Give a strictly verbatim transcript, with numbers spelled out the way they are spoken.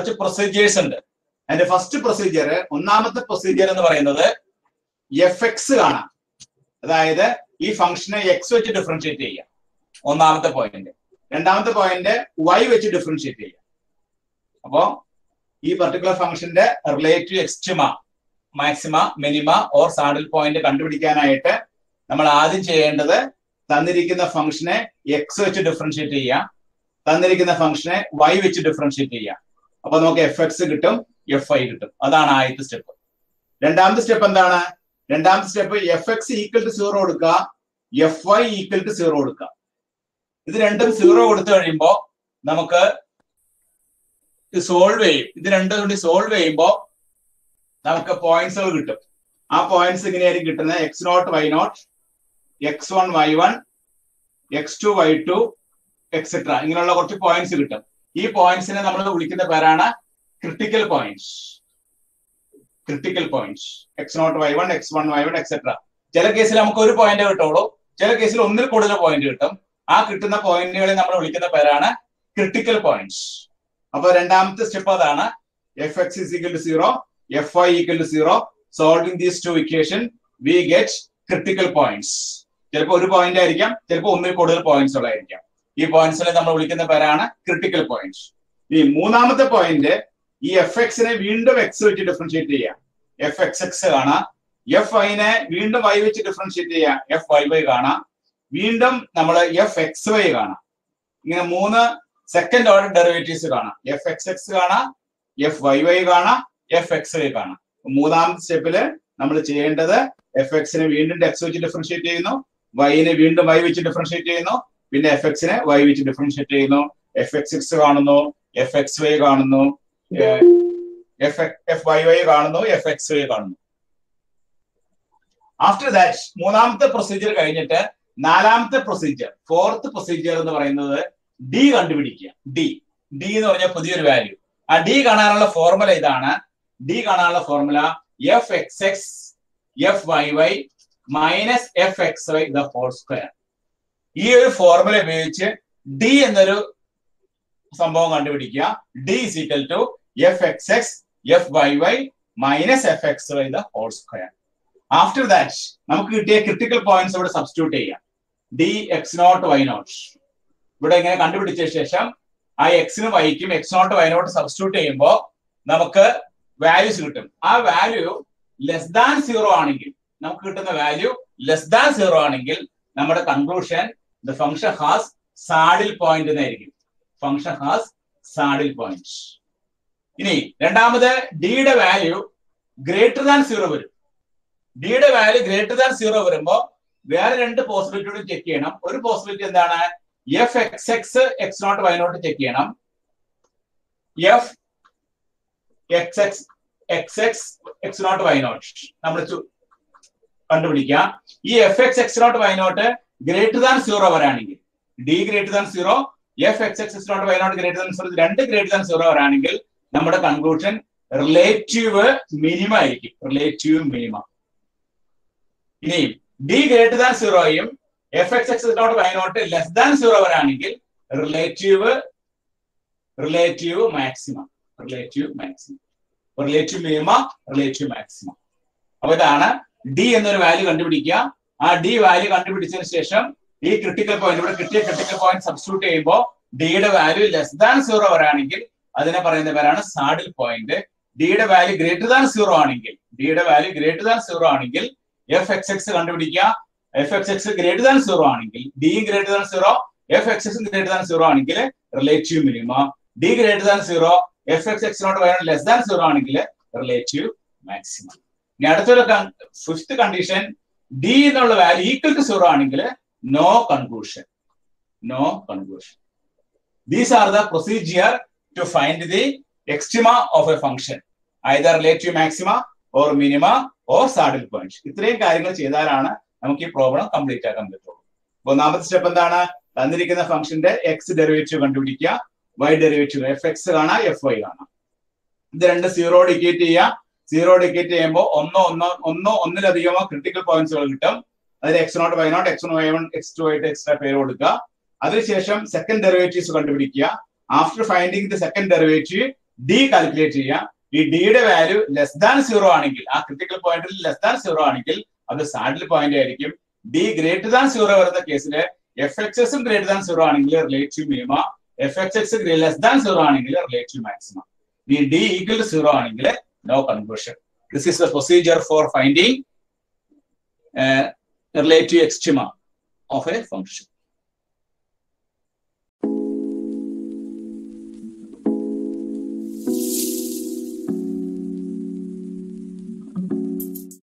കുറച്ച് പ്രൊസീജിയേഴ്സ് ഉണ്ട്. അതിന്റെ ഫസ്റ്റ് പ്രൊസീജിയർ, ഒന്നാമത്തെ പ്രൊസീജിയർ എന്ന് പറയുന്നത് എഫ് എക്സ് കാണാം. അതായത് ഈ ഫംഗ്ഷനെ എക്സ് വെച്ച് ഡിഫറൻഷിയേറ്റ് ചെയ്യാം, ഒന്നാമത്തെ പോയിന്റ്. രണ്ടാമത്തെ പോയിന്റ് വൈ വെച്ച് ഡിഫറൻഷിയേറ്റ് ചെയ്യാം. അപ്പോ ഈ പർട്ടിക്കുലർ ഫംഗ്ഷന്റെ relative extrema, maxima, minima or saddle point കണ്ടുപിടിക്കാനായിട്ട് നമ്മൾ ആദ്യം ചെയ്യേണ്ടത് തന്നിരിക്കുന്ന ഫംഗ്ഷനെ എക്സ് വെച്ച് ഡിഫറൻഷിയേറ്റ് ചെയ്യാം, തന്നിരിക്കുന്ന ഫംഗ്ഷനെ വൈ വെച്ച് ഡിഫറൻഷിയേറ്റ് ചെയ്യാം. അപ്പൊ നമുക്ക് എഫ് എക്സ് കിട്ടും, എഫ് ഐ കിട്ടും. അതാണ് ആദ്യത്തെ സ്റ്റെപ്പ്. രണ്ടാമത്തെ സ്റ്റെപ്പ് എന്താണ്? രണ്ടാമത്തെ step f x equal to zero കൊടുക്കുക, f y equal to zero കൊടുക്കുക. ഇത് രണ്ടും സീറോ കൊടുത്തു കഴിയുമ്പോ നമുക്ക് സോൾവ് ചെയ്യും. ഇത് രണ്ടും കൂടി സോൾവ് ചെയ്യുമ്പോൾ നമുക്ക് പോയിന്റ്സുകൾ കിട്ടും. ആ പോയിന്റ്സ് ഇങ്ങനെയായിരിക്കും കിട്ടുന്നത്: x naught y naught, x one y one, x two y two etcetera. ഇങ്ങനെയുള്ള കുറച്ച് പോയിന്റ്സ് കിട്ടും. ഈ പോയിന്റ്സിനെ നമ്മൾ വിളിക്കുന്ന പേരാണ് critical points. Critical points x naught y one, x one y one etcetera. ചില കേസിൽ നമുക്ക് ഒരു പോയിന്റ് കിട്ടുള്ളൂ, ചില കേസിൽ ഒന്നിൽ കൂടുതൽ പോയിന്റ് കിട്ടും. ആ കിട്ടുന്ന പോയിന്റുകളെ നമ്മൾ വിളിക്കുന്ന പേരാണ് ക്രിട്ടിക്കൽ പോയിന്റ്സ്. അപ്പൊ രണ്ടാമത്തെ സ്റ്റെപ്പ് അതാണ്. F x is equal to zero, f y equal to zero. Solving these two equation we get critical points. ചിലപ്പോൾ ഒരു പോയിന്റ് ആയിരിക്കാം, ചിലപ്പോൾ ഒന്നിൽ കൂടുതൽ പോയിന്റ്സ് ഉള്ളതായിരിക്കാം. ഈ പോയിന്റ്സിനെ നമ്മൾ വിളിക്കുന്ന പേരാണ് ക്രിട്ടിക്കൽ പോയിന്റ്സ്. ഈ മൂന്നാമത്തെ പോയിന്റ്, ഈ എഫ് എക്സിനെ വീണ്ടും എക്സ് വെച്ച് ഡിഫറൻഷിയേറ്റ് ചെയ്യാം, എഫ് എക്സ് എക്സ് കാണാം. എഫ് ഐനെ വീണ്ടും വൈ വെച്ച് ഡിഫറൻഷിയേറ്റ് ചെയ്യാം, എഫ് വൈ വൈ കാണാം. വീണ്ടും നമ്മൾ എഫ് എക്സ് വൈ കാണാം. ഇങ്ങനെ മൂന്ന് സെക്കൻഡ് ഓർഡർ ഡെറിവേറ്റീവ്സ് കാണാം. എഫ് എക്സ് എക്സ് കാണാം, എഫ് വൈ വൈ കാണാം, എഫ് എക്സ് വൈ കാണാം. മൂന്നാമത്തെ സ്റ്റെപ്പില് നമ്മൾ ചെയ്യേണ്ടത് എഫ് എക്സിനെ വീണ്ടും എക്സ് വെച്ച് ഡിഫറൻഷിയേറ്റ് ചെയ്യുന്നു, വൈനെ വീണ്ടും വൈ വെച്ച് ഡിഫറൻഷിയേറ്റ് ചെയ്യുന്നു, പിന്നെ എഫ് എക്സിനെ വൈ വെച്ച് ഡിഫറൻഷിയേറ്റ് ചെയ്യുന്നു. എഫ് എക്സ് എക്സ് കാണുന്നു, എഫ് എക്സ് വൈ കാണുന്നു, എഫ് എഫ് വൈ വൈ കാണുന്നു, എഫ് എക്സ് വൈ കാണുന്നു. ആഫ്റ്റർ ദാറ്റ് മൂന്നാമത്തെ പ്രൊസീജിയർ കഴിഞ്ഞിട്ട് നാലാമത്തെ പ്രൊസീജിയർ, ഫോർത്ത് പ്രൊസീജിയർ എന്ന് പറയുന്നത് ഡി കണ്ടുപിടിക്കുക. ഡി ഡി എന്ന് പറഞ്ഞാൽ പുതിയൊരു വാല്യൂ. ആ ഡി കാണാനുള്ള ഫോർമുല ഇതാണ്. ഡി കാണാനുള്ള formula f x x f y y minus f x y the whole square. ഈ ഒരു ഫോർമുല ഉപയോഗിച്ച് ഡി എന്നൊരു സംഭവം കണ്ടുപിടിക്കുക. D is equal to f x x f y y minus f x y the whole square. After that നമുക്ക് കിട്ടിയ critical points ഇവിടെ substitute ചെയ്യാം. D x naught y naught ഇവിടെ ഇങ്ങനെ കണ്ടുപിടിച്ച ശേഷം ആ എക്സിനും വൈക്കും x naught y naught substitute ചെയ്യുമ്പോൾ നമുക്ക് വാല്യൂസ് കിട്ടും. ആ വാല്യൂ ലെസ് ദാൻ സീറോ ആണെങ്കിൽ, നമുക്ക് കിട്ടുന്ന വാല്യൂ ലെസ് ദാൻ സീറോ ആണെങ്കിൽ നമ്മുടെ conclusion the function has saddle point എന്നായിരിക്കും. Function has saddle point. ഇനി രണ്ടാമത് ഡിയുടെ വാല്യൂ ഗ്രേറ്റർ ദാൻ സീറോ വരും. ഡിയുടെ വാല്യൂ ഗ്രേറ്റർ ദാൻ സീറോ വരുമ്പോൾ വേറെ രണ്ട് പോസിബിലിറ്റി ചെക്ക് ചെയ്യണം. ഒരു പോസിബിലിറ്റി എന്താണ്? F x x x naught y naught check ചെയ്യണം. F x x x x x naught y naught നമ്മൾ കണ്ടുപിടിക്കുക. ഈ f x x naught y naught greater than zero വരാണെങ്കിൽ, d greater than zero, f x x x naught y naught greater than zero, രണ്ട് greater than zero വരാണെങ്കിൽ നമ്മുടെ conclusion relative minima ആയിരിക്കും. Relative minima. ഇനി d greater than സീറോയും f x x naught y naught less than zero വരാണെങ്കിൽ relative relative maximum. Relative maximum, relative minima, relative maximum. അപ്പൊ ഇതാണ് D എന്നൊരു വാല്യൂ കണ്ടുപിടിക്കുക. ആ ഡി വാല്യൂ കണ്ടുപിടിച്ചതിന് ശേഷം ഈ ക്രിട്ടിക്കൽ പോയിന്റ്, ഇവിടെ കിട്ടിയ ക്രിട്ടിക്കൽ പോയിന്റ് സബ്സ്റ്റിറ്റ്യൂട്ട് ചെയ്യുമ്പോൾ ഡിയുടെ വാല്യൂ ലെസ് ദാൻ സീറോ വരാണെങ്കിൽ അതിനെ പറയുന്ന പേരാണ് സാഡിൽ പോയിന്റ്. ഡിയുടെ വാല്യൂ ഗ്രേറ്റർ ദാൻ സീറോ ആണെങ്കിൽ, ഡിയുടെ വാല്യൂ ഗ്രേറ്റർ ദാൻ സീറോ ആണെങ്കിൽ എഫ് എക്സ് എക്സ് കണ്ടുപിടിക്കുക. F x x greater than zero ആണെങ്കിൽ, d greater than zero, f x x greater than zero ആണെങ്കിൽ relative minima. D greater than zero, f x x naught y naught less than zero ആണെങ്കിൽ relative maximum. ഇനി അടുത്തൊരു fifth condition, D എന്നുള്ള value equal to zero ആണെങ്കിൽ no conclusion. No conclusion. These are the procedure to find the extrema of a function, either relative maxima or minima or saddle points. ഇത്രയും കാര്യങ്ങൾ ചെയ്താലാണ് നമുക്ക് ഈ problem complete ആക്കാൻ പറ്റുള്ളൂ. ഒന്നാമത്തെ സ്റ്റെപ്പ് എന്താണ്? തന്നിരിക്കുന്ന ഫംഗ്ഷന്റെ എക്സ് ഡെറിവേറ്റീവ് കണ്ടുപിടിക്കുക, വൈ ഡെറിവേറ്റീവ് എഫ് എക്സ് കാണാം, എഫ് വൈ കാണാം. ഇത് രണ്ട് സീറോ ഡിക്കേറ്റ് ചെയ്യുക. സീറോ ഡിക്കേറ്റ് ചെയ്യുമ്പോൾ ഒന്നോ ഒന്നോ ഒന്നോ ഒന്നിലധികമോ ക്രിട്ടിക്കൽ പോയിന്റ്സുകൾ കിട്ടും. അതിൽ x naught y naught, x y one, x two ആയിട്ട് എക്സ്ട്രാ പേര് കൊടുക്കുക. അതിനുശേഷം സെക്കൻഡ് ഡെറിവേറ്റീവ്സ് കണ്ടുപിടിക്കുക. After finding the second derivative d calculate ചെയ്യാം. ഈ ഡിയുടെ വാല്യൂ ലെസ് ദാൻ സീറോ ആണെങ്കിൽ, ആ ക്രിട്ടിക്കൽ പോയിന്റിൽ ലെസ് ദാൻ സീറോ ആണെങ്കിൽ അത് സാഡിൽ പോയിന്റ് ആയിരിക്കും. ഡി ഗ്രേറ്റർ ദാൻ സീറോ വരുന്ന കേസിൽ എഫ് എക്സ് എക്സും ഗ്രേറ്റർ ദാൻ സീറോ ആണെങ്കിൽ relative minima, f x x less than zero ആണെങ്കിൽ റിലേറ്റീവ് മാക്സിമം. ഈ ഡി ഈക്വൽ ടു സീറോ ആണെങ്കിൽ no conversion. This is the procedure for finding relative extrema of a function.